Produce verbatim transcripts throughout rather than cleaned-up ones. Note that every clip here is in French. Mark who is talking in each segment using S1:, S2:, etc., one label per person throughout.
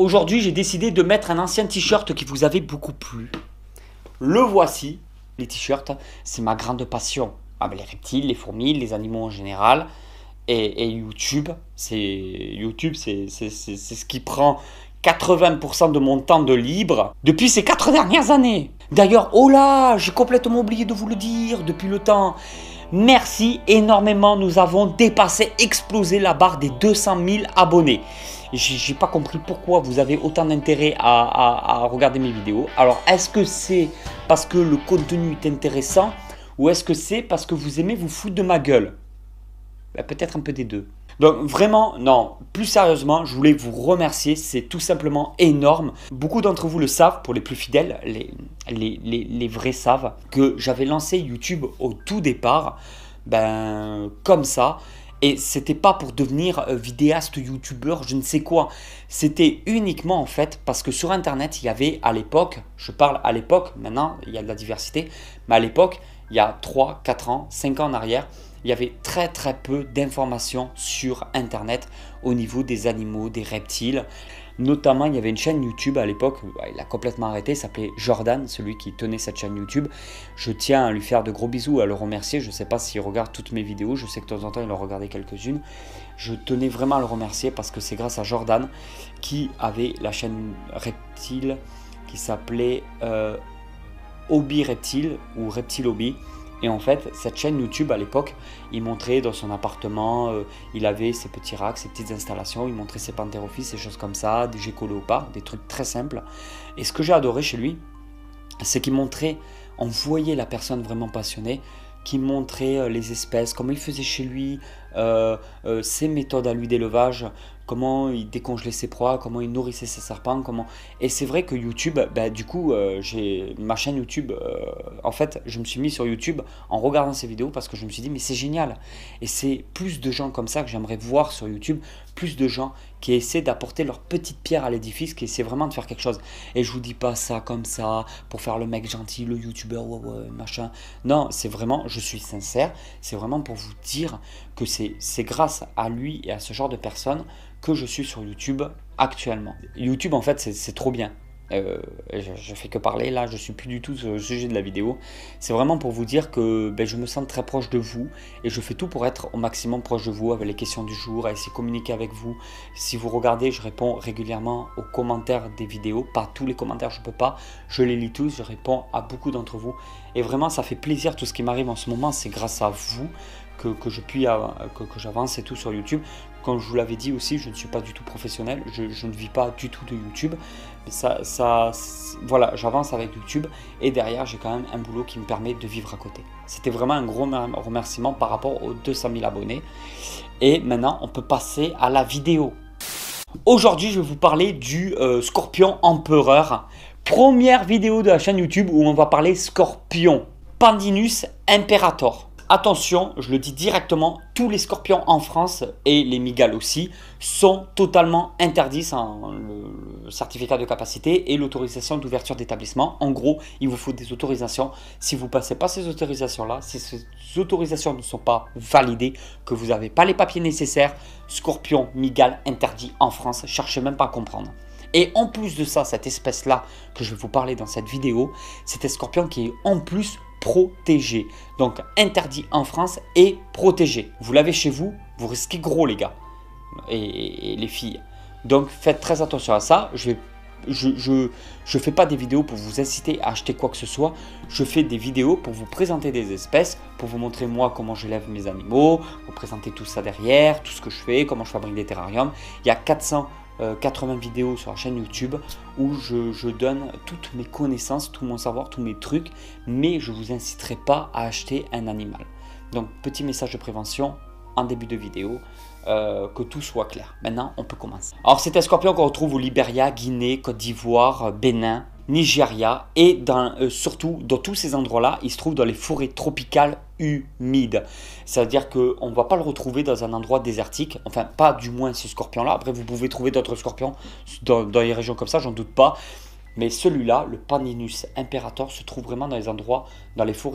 S1: Aujourd'hui, j'ai décidé de mettre un ancien t-shirt qui vous avait beaucoup plu. Le voici, les t-shirts, c'est ma grande passion. Ah ben, les reptiles, les fourmis, les animaux en général. Et, et YouTube, c'est YouTube, c'est ce qui prend quatre-vingts pour cent de mon temps de libre depuis ces quatre dernières années. D'ailleurs, oh là, j'ai complètement oublié de vous le dire depuis le temps. Merci énormément, nous avons dépassé, explosé la barre des deux cent mille abonnés. J'ai pas compris pourquoi vous avez autant d'intérêt à, à, à regarder mes vidéos. Alors, est-ce que c'est parce que le contenu est intéressant ou est-ce que c'est parce que vous aimez vous foutre de ma gueule? Ben, peut-être un peu des deux. Donc vraiment, non, plus sérieusement, je voulais vous remercier, c'est tout simplement énorme. Beaucoup d'entre vous le savent, pour les plus fidèles, les, les, les, les vrais savent, que j'avais lancé YouTube au tout départ, ben comme ça. Et c'était pas pour devenir vidéaste, youtubeur, je ne sais quoi. C'était uniquement en fait parce que sur internet, il y avait à l'époque, je parle à l'époque, maintenant il y a de la diversité, mais à l'époque, il y a trois, quatre ans, cinq ans en arrière, il y avait très très peu d'informations sur internet au niveau des animaux, des reptiles. Notamment, il y avait une chaîne YouTube à l'époque, il a complètement arrêté, il s'appelait Jordan, celui qui tenait cette chaîne YouTube. Je tiens à lui faire de gros bisous, à le remercier. Je ne sais pas s'il regarde toutes mes vidéos, je sais que de temps en temps il en regardait quelques-unes. Je tenais vraiment à le remercier parce que c'est grâce à Jordan qui avait la chaîne Reptile qui s'appelait euh, Hobby Reptile ou Reptile Hobby. Et en fait, cette chaîne YouTube à l'époque, il montrait dans son appartement, euh, il avait ses petits racks, ses petites installations, il montrait ses panthérophytes, ses choses comme ça, des geckos léopards, des trucs très simples. Et ce que j'ai adoré chez lui, c'est qu'il montrait, on voyait la personne vraiment passionnée, qui montrait euh, les espèces, comment il faisait chez lui, euh, euh, ses méthodes à lui d'élevage, comment il décongelait ses proies, comment il nourrissait ses serpents, comment... Et c'est vrai que YouTube, bah, du coup, euh, j'ai ma chaîne YouTube, euh, en fait, je me suis mis sur YouTube en regardant ces vidéos parce que je me suis dit, mais c'est génial. Et c'est plus de gens comme ça que j'aimerais voir sur YouTube, plus de gens qui essaient d'apporter leur petite pierre à l'édifice, qui essaient vraiment de faire quelque chose. Et je vous dis pas ça comme ça, pour faire le mec gentil, le youtubeur, ouais, ouais, machin. Non, c'est vraiment, je suis sincère, c'est vraiment pour vous dire que c'est grâce à lui et à ce genre de personnes que je suis sur YouTube actuellement. YouTube, en fait, c'est trop bien. Euh, je, je fais que parler, là, je suis plus du tout sur le sujet de la vidéo. C'est vraiment pour vous dire que ben, je me sens très proche de vous et je fais tout pour être au maximum proche de vous avec les questions du jour, à essayer de communiquer avec vous. Si vous regardez, je réponds régulièrement aux commentaires des vidéos. Pas tous les commentaires, je peux pas. Je les lis tous, je réponds à beaucoup d'entre vous. Et vraiment, ça fait plaisir. Tout ce qui m'arrive en ce moment, c'est grâce à vous que, que je puis, que, que j'avance et tout sur YouTube. Comme je vous l'avais dit aussi, je ne suis pas du tout professionnel, je, je ne vis pas du tout de YouTube. Ça, ça, voilà, j'avance avec YouTube et derrière, j'ai quand même un boulot qui me permet de vivre à côté. C'était vraiment un gros remerciement par rapport aux deux cent mille abonnés. Et maintenant, on peut passer à la vidéo. Aujourd'hui, je vais vous parler du euh, scorpion empereur. Première vidéo de la chaîne YouTube où on va parler scorpion. Pandinus imperator. Attention, je le dis directement, tous les scorpions en France et les mygales aussi sont totalement interdits sans le certificat de capacité et l'autorisation d'ouverture d'établissement. En gros, il vous faut des autorisations. Si vous ne passez pas ces autorisations-là, si ces autorisations ne sont pas validées, que vous n'avez pas les papiers nécessaires, scorpion, mygale interdit en France, cherchez même pas à comprendre. Et en plus de ça, cette espèce-là que je vais vous parler dans cette vidéo, c'est un scorpion qui est en plus protégé. Donc interdit en France et protégé. Vous l'avez chez vous, vous risquez gros les gars et, et les filles. Donc faites très attention à ça. Je vais Je ne je, je fais pas des vidéos pour vous inciter à acheter quoi que ce soit. Je fais des vidéos pour vous présenter des espèces, pour vous montrer moi comment j'élève mes animaux, vous présenter tout ça derrière, tout ce que je fais, comment je fabrique des terrariums. Il y a quatre cent quatre-vingts vidéos sur la chaîne YouTube où je, je donne toutes mes connaissances, tout mon savoir, tous mes trucs, mais je ne vous inciterai pas à acheter un animal. Donc petit message de prévention en début de vidéo. Euh, que tout soit clair. Maintenant, on peut commencer. Alors, c'est un scorpion qu'on retrouve au Libéria, Guinée, Côte d'Ivoire, Bénin, Nigeria et dans, euh, surtout dans tous ces endroits-là, il se trouve dans les forêts tropicales humides. C'est-à-dire qu'on ne va pas le retrouver dans un endroit désertique, enfin pas du moins ce scorpion-là. Après, vous pouvez trouver d'autres scorpions dans, dans les régions comme ça, j'en doute pas. Mais celui-là, le Pandinus imperator, se trouve vraiment dans les endroits, dans les forêts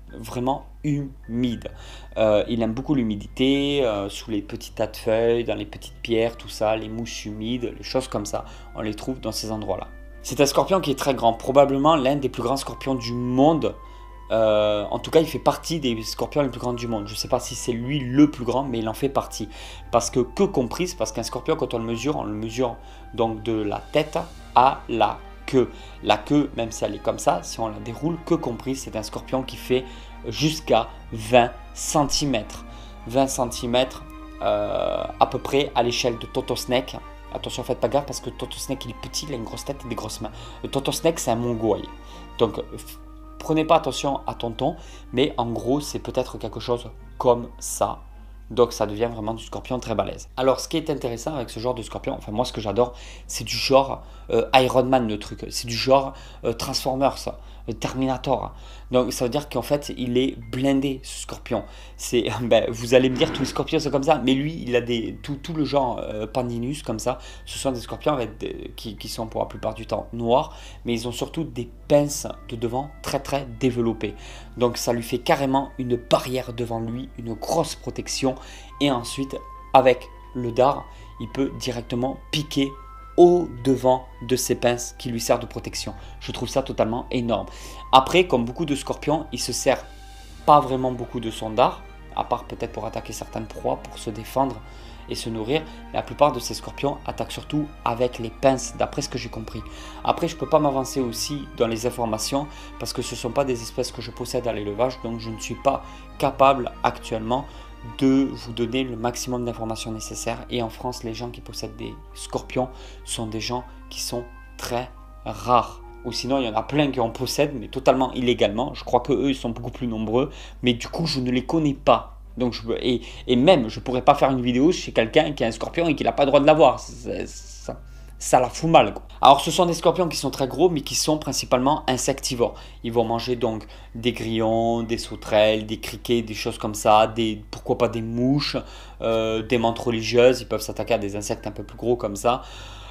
S1: vraiment humide. Euh, il aime beaucoup l'humidité, euh, sous les petits tas de feuilles, dans les petites pierres, tout ça, les mouches humides, les choses comme ça, on les trouve dans ces endroits-là. C'est un scorpion qui est très grand, probablement l'un des plus grands scorpions du monde. Euh, en tout cas, il fait partie des scorpions les plus grands du monde. Je ne sais pas si c'est lui le plus grand, mais il en fait partie. Parce que, que comprise, parce qu'un scorpion, quand on le mesure, on le mesure donc de la tête à la queue. La queue, même si elle est comme ça, si on la déroule, que comprise, c'est un scorpion qui fait jusqu'à vingt centimètres. vingt centimètres euh, à peu près à l'échelle de Toto Snake. Attention, faites pas gaffe parce que Toto Snake il est petit, il a une grosse tête et des grosses mains. Le Toto Snake, c'est un mongol. Donc, prenez pas attention à Tonton, mais en gros, c'est peut-être quelque chose comme ça. Donc, ça devient vraiment du scorpion très balèze. Alors, ce qui est intéressant avec ce genre de scorpion, enfin, moi, ce que j'adore, c'est du genre euh, Iron Man, le truc. C'est du genre euh, Transformers, euh, Terminator. Donc, ça veut dire qu'en fait, il est blindé, ce scorpion. C'est, ben, vous allez me dire, tous les scorpions sont comme ça, mais lui, il a des, tout, tout le genre euh, Pandinus, comme ça. Ce sont des scorpions avec des, qui, qui sont pour la plupart du temps noirs, mais ils ont surtout des pinces de devant très, très développées. Donc, ça lui fait carrément une barrière devant lui, une grosse protection. Et ensuite, avec le dard, il peut directement piquer au devant de ses pinces qui lui servent de protection. Je trouve ça totalement énorme. Après, comme beaucoup de scorpions, il se sert pas vraiment beaucoup de son dard, à part peut-être pour attaquer certaines proies, pour se défendre et se nourrir. La plupart de ces scorpions attaquent surtout avec les pinces, d'après ce que j'ai compris. Après, je ne peux pas m'avancer aussi dans les informations, parce que ce ne sont pas des espèces que je possède à l'élevage, donc je ne suis pas capable actuellement de vous donner le maximum d'informations nécessaires. Et en France, les gens qui possèdent des scorpions sont des gens qui sont très rares. Ou sinon, il y en a plein qui en possèdent, mais totalement illégalement. Je crois qu'eux, ils sont beaucoup plus nombreux, mais du coup, je ne les connais pas. Donc, je, et, et même, je ne pourrais pas faire une vidéo chez quelqu'un qui a un scorpion et qui n'a pas le droit de l'avoir. Ça, ça la fout mal, quoi. Alors, ce sont des scorpions qui sont très gros, mais qui sont principalement insectivores. Ils vont manger donc des grillons, des sauterelles, des criquets, des choses comme ça, des, pourquoi pas des mouches, euh, des menthes religieuses. Ils peuvent s'attaquer à des insectes un peu plus gros comme ça.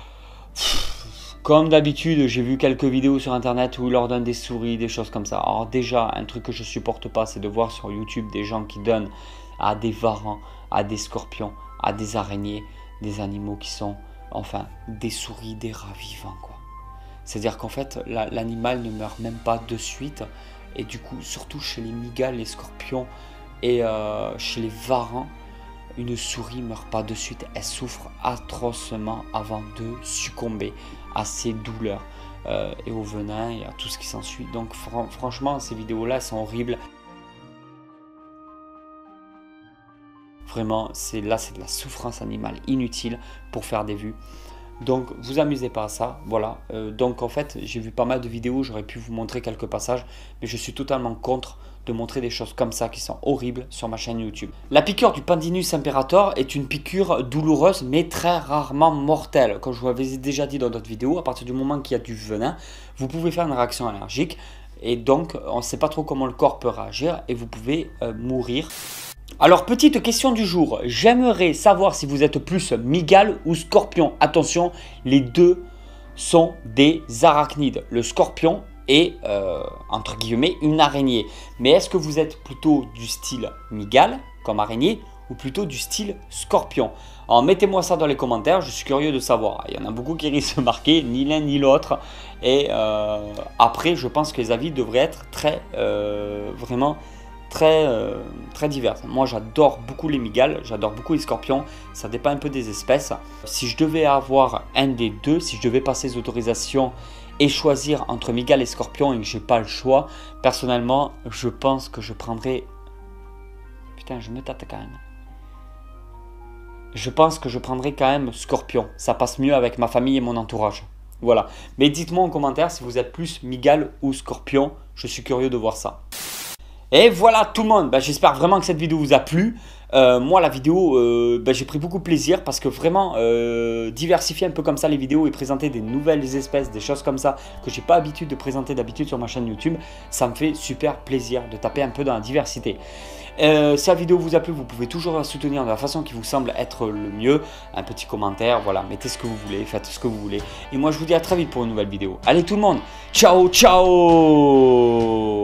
S1: Comme d'habitude, j'ai vu quelques vidéos sur internet où ils leur donnent des souris, des choses comme ça. Alors déjà, un truc que je supporte pas, c'est de voir sur YouTube des gens qui donnent à des varans, à des scorpions, à des araignées, des animaux qui sont, enfin, des souris, des rats vivants, quoi. C'est-à-dire qu'en fait, l'animal ne meurt même pas de suite. Et du coup, surtout chez les mygales, les scorpions et euh, chez les varans, une souris ne meurt pas de suite, elle souffre atrocement avant de succomber à ses douleurs euh, et au venin et à tout ce qui s'ensuit. Donc fr franchement, ces vidéos-là sont horribles. Vraiment, c'est là, c'est de la souffrance animale inutile pour faire des vues. Donc, vous amusez pas à ça, voilà. Euh, donc, en fait, j'ai vu pas mal de vidéos, j'aurais pu vous montrer quelques passages, mais je suis totalement contre de montrer des choses comme ça qui sont horribles sur ma chaîne YouTube. La piqûre du Pandinus imperator est une piqûre douloureuse, mais très rarement mortelle. Comme je vous l'avais déjà dit dans d'autres vidéos, à partir du moment qu'il y a du venin, vous pouvez faire une réaction allergique, et donc, on ne sait pas trop comment le corps peut réagir, et vous pouvez euh, mourir. Alors, petite question du jour, j'aimerais savoir si vous êtes plus mygale ou scorpion. Attention, les deux sont des arachnides. Le scorpion est, euh, entre guillemets, une araignée. Mais est-ce que vous êtes plutôt du style mygale, comme araignée, ou plutôt du style scorpion? Alors, mettez-moi ça dans les commentaires, je suis curieux de savoir. Il y en a beaucoup qui risquent de marquer, ni l'un ni l'autre. Et euh, après, je pense que les avis devraient être très, euh, vraiment... Très, euh, très diverses. Moi j'adore beaucoup les mygales, j'adore beaucoup les scorpions, ça dépend un peu des espèces. Si je devais avoir un des deux, si je devais passer les autorisations et choisir entre mygales et scorpions et que j'ai pas le choix, personnellement je pense que je prendrais... Putain, je me tâte quand même. Je pense que je prendrais quand même scorpion, ça passe mieux avec ma famille et mon entourage. Voilà, mais dites-moi en commentaire si vous êtes plus mygale ou scorpion, je suis curieux de voir ça. Et voilà tout le monde, ben, j'espère vraiment que cette vidéo vous a plu. Euh, moi la vidéo, euh, ben, j'ai pris beaucoup de plaisir parce que vraiment euh, diversifier un peu comme ça les vidéos et présenter des nouvelles espèces, des choses comme ça que j'ai pas l'habitude de présenter d'habitude sur ma chaîne YouTube, ça me fait super plaisir de taper un peu dans la diversité. Euh, si la vidéo vous a plu, vous pouvez toujours la soutenir de la façon qui vous semble être le mieux. Un petit commentaire, voilà, mettez ce que vous voulez, faites ce que vous voulez. Et moi je vous dis à très vite pour une nouvelle vidéo. Allez tout le monde, ciao ciao.